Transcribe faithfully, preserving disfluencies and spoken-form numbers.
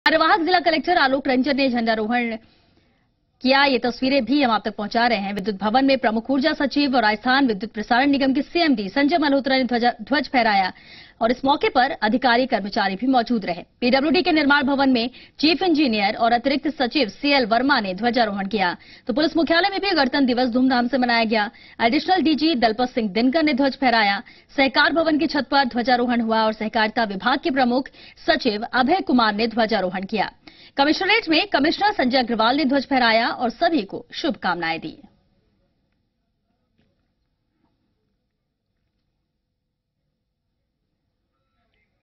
कार्यवाहक जिला कलेक्टर आलोक रंजन ने झंडारोहण किया। ये तस्वीरें भी हम आप तक पहुंचा रहे हैं। विद्युत भवन में प्रमुख ऊर्जा सचिव और राजस्थान विद्युत प्रसारण निगम के सीएमडी संजय मल्होत्रा ने ध्वज, ध्वज फहराया और इस मौके पर अधिकारी कर्मचारी भी मौजूद रहे। पीडब्ल्यूडी के निर्माण भवन में चीफ इंजीनियर और अतिरिक्त सचिव सीएल वर्मा ने ध्वजारोहण किया। तो पुलिस मुख्यालय में भी गणतंत्र दिवस धूमधाम से मनाया गया। एडिशनल डीजी दलपत सिंह दिनकर ने ध्वज फहराया। सहकार भवन की छत पर ध्वजारोहण हुआ और सहकारिता विभाग के प्रमुख सचिव अभय कुमार ने ध्वजारोहण किया। कमिश्नरेट में कमिश्नर संजय अग्रवाल ने ध्वज फहराया और सभी को शुभकामनाएं दी।